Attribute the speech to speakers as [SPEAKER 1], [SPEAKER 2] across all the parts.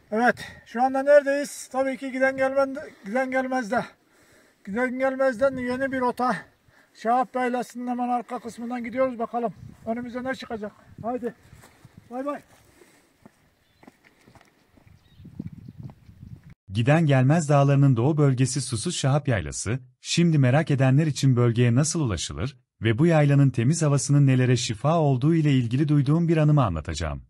[SPEAKER 1] Evet, şu anda neredeyiz? Tabii ki giden gelmezde. Giden gelmezden yeni bir rota. Şahap Yaylası'nın hemen arka kısmından gidiyoruz bakalım. Önümüze ne çıkacak? Haydi. Bay bay.
[SPEAKER 2] Giden Gelmez Dağları'nın doğu bölgesi Susuz Şahap Yaylası, şimdi merak edenler için bölgeye nasıl ulaşılır ve bu yaylanın temiz havasının nelere şifa olduğu ile ilgili duyduğum bir anımı anlatacağım.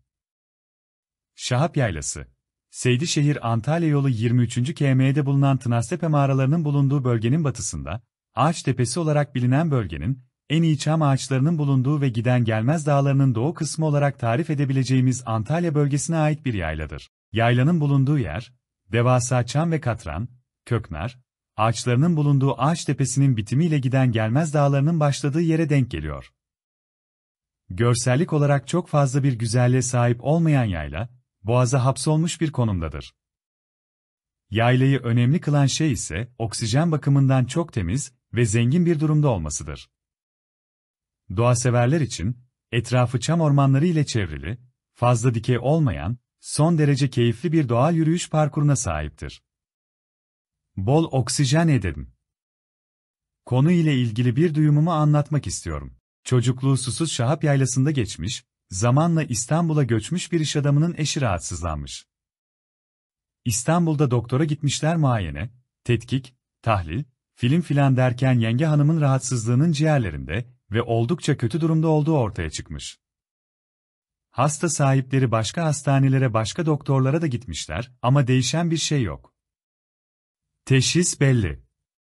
[SPEAKER 2] Şahap Yaylası, Seydişehir-Antalya yolu 23. km'de bulunan Tınaztepe mağaralarının bulunduğu bölgenin batısında, Ağaçtepesi olarak bilinen bölgenin, en iyi çam ağaçlarının bulunduğu ve Giden Gelmez Dağları'nın doğu kısmı olarak tarif edebileceğimiz Antalya bölgesine ait bir yayladır. Yaylanın bulunduğu yer, devasa çam ve katran, köknar, ağaçlarının bulunduğu Ağaçtepesi'nin bitimiyle Giden Gelmez Dağları'nın başladığı yere denk geliyor. Görsellik olarak çok fazla bir güzelliğe sahip olmayan yayla, boğaza hapsolmuş bir konumdadır. Yaylayı önemli kılan şey ise, oksijen bakımından çok temiz ve zengin bir durumda olmasıdır. Doğaseverler için, etrafı çam ormanları ile çevrili, fazla dikey olmayan, son derece keyifli bir doğal yürüyüş parkuruna sahiptir. Bol oksijen edelim. Konu ile ilgili bir duyumumu anlatmak istiyorum. Çocukluğu Susuz Şahap Yaylası'nda geçmiş, zamanla İstanbul'a göçmüş bir iş adamının eşi rahatsızlanmış. İstanbul'da doktora gitmişler muayene, tetkik, tahlil, film filan derken yenge hanımın rahatsızlığının ciğerlerinde ve oldukça kötü durumda olduğu ortaya çıkmış. Hasta sahipleri başka hastanelere, başka doktorlara da gitmişler ama değişen bir şey yok. Teşhis belli.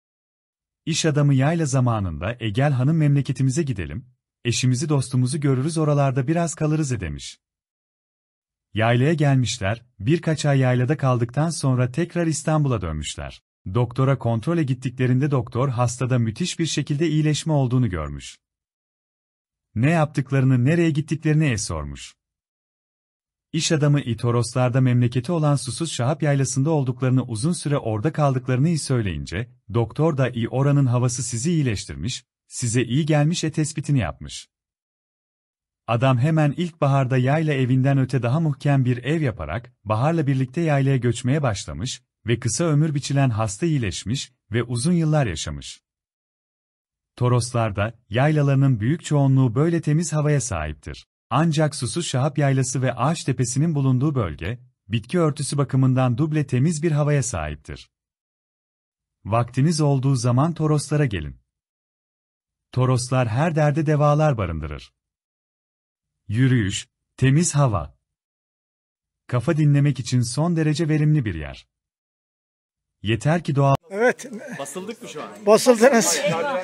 [SPEAKER 2] İş adamı yayla zamanında Gel hanım memleketimize gidelim, eşimizi dostumuzu görürüz oralarda biraz kalırız demiş. Yaylaya gelmişler, birkaç ay yaylada kaldıktan sonra tekrar İstanbul'a dönmüşler. Doktora kontrole gittiklerinde doktor hastada müthiş bir şekilde iyileşme olduğunu görmüş. Ne yaptıklarını, nereye gittiklerini sormuş. İş adamı Toroslar'da memleketi olan Susuz Şahap Yaylası'nda olduklarını, uzun süre orada kaldıklarını söyleyince, doktor da oranın havası sizi iyileştirmiş, size iyi gelmiş tespitini yapmış. Adam hemen ilkbaharda yayla evinden öte daha muhkem bir ev yaparak, baharla birlikte yaylaya göçmeye başlamış ve kısa ömür biçilen hasta iyileşmiş ve uzun yıllar yaşamış. Toroslar'da, yaylalarının büyük çoğunluğu böyle temiz havaya sahiptir. Ancak Susuz Şahap Yaylası ve Ağaçtepesi'nin bulunduğu bölge, bitki örtüsü bakımından duble temiz bir havaya sahiptir. Vaktiniz olduğu zaman Toroslara gelin. Toroslar her derde devalar barındırır. Yürüyüş, temiz hava. Kafa dinlemek için son derece verimli bir yer. Yeter ki doğal...
[SPEAKER 1] Evet.
[SPEAKER 3] Basıldık mı şu an?
[SPEAKER 1] Basıldınız.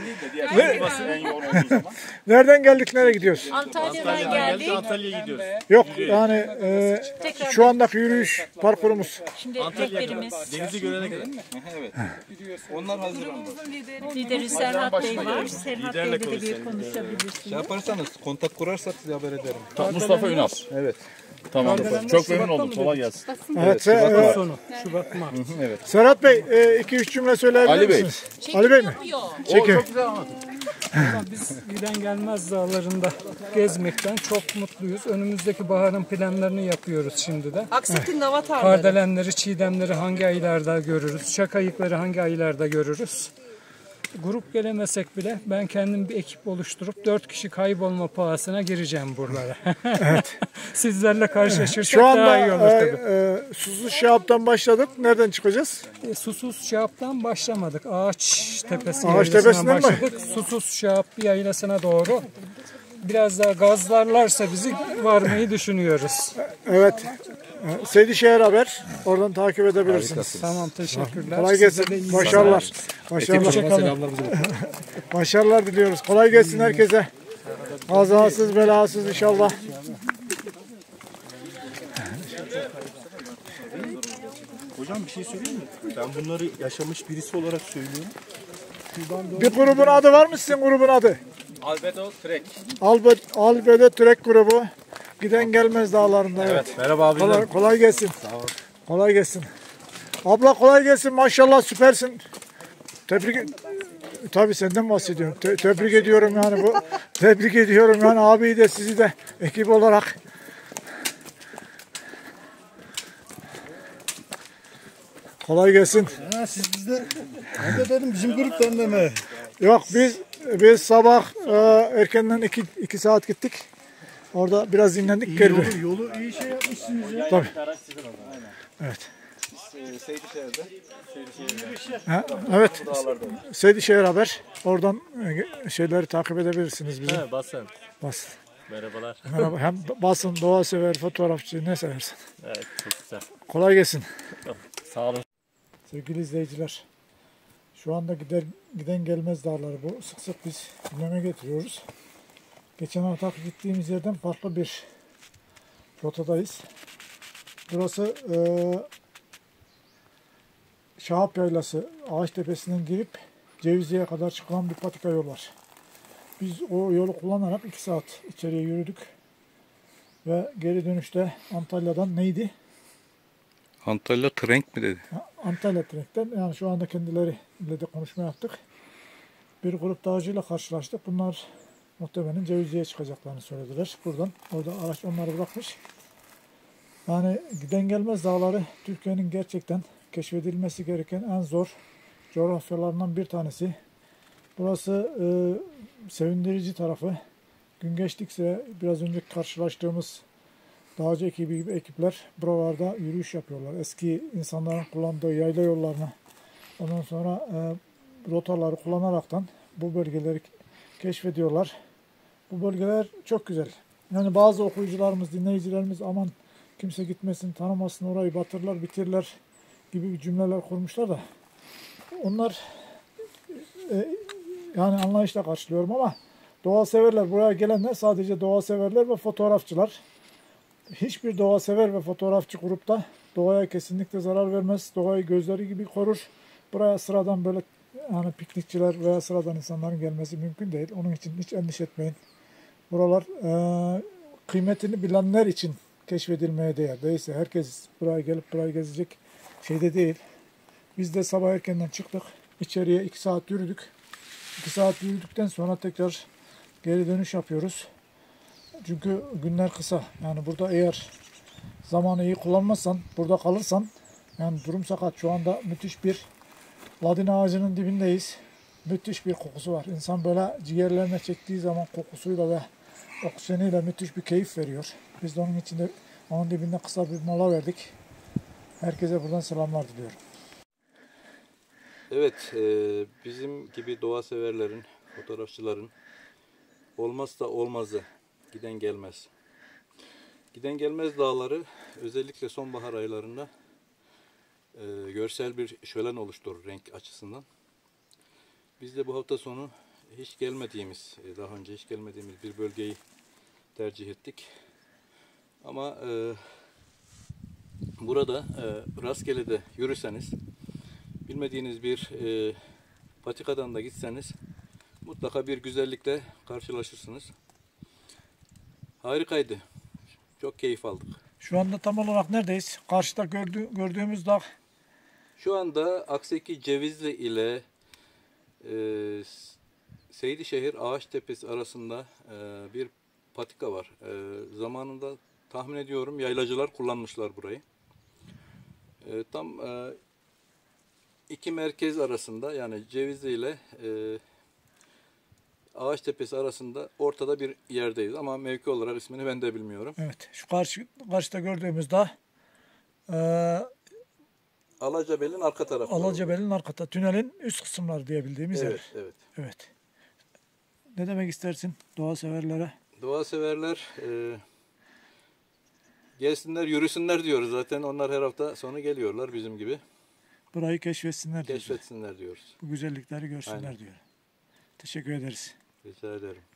[SPEAKER 1] Nereden geldik, nereye gidiyoruz?
[SPEAKER 4] Antalya'dan geldik.
[SPEAKER 3] Antalya'ya gidiyoruz.
[SPEAKER 1] Yok yani şu andaki yürüyüş parkurumuz.
[SPEAKER 4] Şimdi rehberimiz,
[SPEAKER 3] Denizi görene kadar.
[SPEAKER 5] Evet. Onlar hazırlandı.
[SPEAKER 4] lideri Serhat Bey var. Serhat Bey'le de bir konuşabilirsiniz.
[SPEAKER 5] Yaparsanız, kontak kurarsak size haber ederim.
[SPEAKER 6] Mustafa Ünal.
[SPEAKER 5] Evet.
[SPEAKER 6] Tamam. Çok memnun oldum. Kolay gelsin.
[SPEAKER 1] Evet.
[SPEAKER 5] Şubat Mart. Evet.
[SPEAKER 1] Serhat Bey 2-3 cümle söyleyebilir
[SPEAKER 6] Ali Bey.
[SPEAKER 1] misiniz? Ali Bey mi? Çekim.
[SPEAKER 7] Biz Giden Gelmez Dağları'nda gezmekten çok mutluyuz. Önümüzdeki baharın planlarını yapıyoruz şimdi de.
[SPEAKER 8] Aksak'ın avatarları.
[SPEAKER 7] Kardelenleri, çiğdemleri hangi aylarda görürüz? Şakayıkları hangi aylarda görürüz? Grup gelemesek bile ben kendim bir ekip oluşturup 4 kişi kaybolma pahasına gireceğim buralara. Evet. Sizlerle karşılaşırsak
[SPEAKER 1] Şu anda
[SPEAKER 7] daha iyi olur tabii.
[SPEAKER 1] Susuz Şahap'tan başladık. Nereden çıkacağız?
[SPEAKER 7] Susuz Şahap'tan başlamadık. Ağaçtepesi
[SPEAKER 1] Ağaçtepesi'nden
[SPEAKER 7] yaylasından başladık. Susuz Şahap yaylasına doğru. Biraz daha gazlarlarsa bizi varmayı düşünüyoruz.
[SPEAKER 1] Evet. Seydişehir Haber. Oradan takip edebilirsiniz.
[SPEAKER 7] Tamam, teşekkürler.
[SPEAKER 1] Kolay gelsin. Başarılar. Başarılar. Başarılar diliyoruz. Kolay gelsin herkese. Kazasız belasız inşallah.
[SPEAKER 3] Hocam bir şey söyleyeyim mi? Ben bunları yaşamış birisi olarak söylüyorum.
[SPEAKER 1] Bir grubun adı var mı sizin grubun adı?
[SPEAKER 5] Albedo Trek.
[SPEAKER 1] Albedo Trek grubu. Giden Gelmez Dağları'nda. Evet.
[SPEAKER 3] Merhaba abiler.
[SPEAKER 1] Kolay gelsin. Sağ ol. Kolay gelsin. Abla kolay gelsin. Maşallah süpersin. Tabii senden bahsediyorum. Tebrik ediyorum yani bu. Tebrik ediyorum yani abiyi de sizi de ekip olarak. Kolay gelsin.
[SPEAKER 3] Ha, siz bizde. Ben de dedim bizim gruptan da mı?
[SPEAKER 1] Yok biz sabah erkenden 2 saat gittik. Orada biraz dinlendik geri.
[SPEAKER 3] Yolu iyi şey yapmışsınız ya.
[SPEAKER 1] Tabii. Evet. Ha, evet. Seydişehir Haber. Oradan şeyleri takip edebilirsiniz bizi.
[SPEAKER 5] He, basın.
[SPEAKER 1] Bas.
[SPEAKER 5] Merhabalar.
[SPEAKER 1] Merhaba. Hem basın, doğa sever, fotoğrafçı ne seversin.
[SPEAKER 5] Evet, çok güzel.
[SPEAKER 1] Kolay gelsin.
[SPEAKER 5] Sağ olun.
[SPEAKER 1] Sevgili izleyiciler. Şu anda giden gelmez dağları bu. Sık sık biz gündeme getiriyoruz. Geçen hafta gittiğimiz yerden farklı bir rotadayız. Burası Şahap Yaylası Ağaçtepe'sinden girip Cevizli'ye kadar çıkan bir patika yol var. Biz o yolu kullanarak 2 saat içeriye yürüdük. Ve geri dönüşte Antalya'dan neydi?
[SPEAKER 5] Antalya Trenk mi dedi?
[SPEAKER 1] Antalya Trek'ten, yani şu anda kendileriyle de konuşma yaptık. Bir grup dağcıyla karşılaştık. Bunlar muhtemelen Cevizli'ye çıkacaklarını söylediler. Orada araç onları bırakmış. Yani giden gelmez dağları Türkiye'nin gerçekten keşfedilmesi gereken en zor coğrafyalarından bir tanesi. Burası sevindirici tarafı. Gün geçtikçe biraz önce karşılaştığımız dağcı ekibi gibi ekipler buralarda yürüyüş yapıyorlar. Eski insanların kullandığı yayla yollarını, ondan sonra rotaları kullanaraktan bu bölgeleri keşfediyorlar. Bu bölgeler çok güzel. Yani bazı okuyucularımız, dinleyicilerimiz aman kimse gitmesin, tanımasın, orayı batırırlar, bitirirler gibi cümleler kurmuşlar da onlar yani anlayışla karşılıyorum ama doğa severler, buraya gelenler sadece doğa severler ve fotoğrafçılar. Hiçbir doğa sever ve fotoğrafçı grupta doğaya kesinlikle zarar vermez. Doğayı gözleri gibi korur. Buraya sıradan böyle yani piknikçiler veya sıradan insanların gelmesi mümkün değil. Onun için hiç endişe etmeyin. Buralar kıymetini bilenler için keşfedilmeye değer. Değilse herkes buraya gelip burayı gezecek şeyde değil. Biz de sabah erkenden çıktık. İçeriye 2 saat yürüdük. 2 saat yürüdükten sonra tekrar geri dönüş yapıyoruz. Çünkü günler kısa. Yani burada eğer zamanı iyi kullanmazsan, burada kalırsan, yani durum sakat. Şu anda müthiş bir ladin ağacının dibindeyiz. Müthiş bir kokusu var. İnsan böyle ciğerlerine çektiği zaman kokusuyla ve oksijeniyle müthiş bir keyif veriyor. Biz de onun için de onun dibinde kısa bir mola verdik. Herkese buradan selamlar diliyorum.
[SPEAKER 5] Evet, bizim gibi doğa severlerin, fotoğrafçıların olmazsa olmazı giden gelmez. Giden gelmez dağları özellikle sonbahar aylarında görsel bir şölen oluşturur renk açısından. Biz de bu hafta sonu daha önce hiç gelmediğimiz bir bölgeyi tercih ettik. Ama burada rastgele de yürüseniz, bilmediğiniz bir patikadan da gitseniz mutlaka bir güzellikle karşılaşırsınız. Harikaydı. Çok keyif aldık.
[SPEAKER 1] Şu anda tam olarak neredeyiz? Karşıda gördüğümüz dağ.
[SPEAKER 5] Şu anda Akseki Cevizli ile Seydişehir Ağaçtepe arasında bir patika var. Zamanında tahmin ediyorum yaylacılar kullanmışlar burayı. Tam iki merkez arasında, yani Cevizli ile Ağaçtepe arasında ortada bir yerdeyiz ama mevki olarak ismini ben de bilmiyorum.
[SPEAKER 1] Evet, şu karşıda gördüğümüz dağ
[SPEAKER 5] Alacabel'in arka tarafı.
[SPEAKER 1] Alacabel'in arkada, tünelin üst kısımları diyebildiğimiz yer.
[SPEAKER 5] Evet.
[SPEAKER 1] Evet. Ne demek istersin doğa severlere?
[SPEAKER 5] Doğa severler gelsinler, yürüsünler diyoruz zaten. Onlar her hafta sonu geliyorlar bizim gibi.
[SPEAKER 1] Burayı keşfetsinler diyoruz.
[SPEAKER 5] Keşfetsinler diyoruz.
[SPEAKER 1] Bu güzellikleri görsünler
[SPEAKER 5] Aynen.
[SPEAKER 1] diyor. Teşekkür ederiz.
[SPEAKER 5] Rica ederim.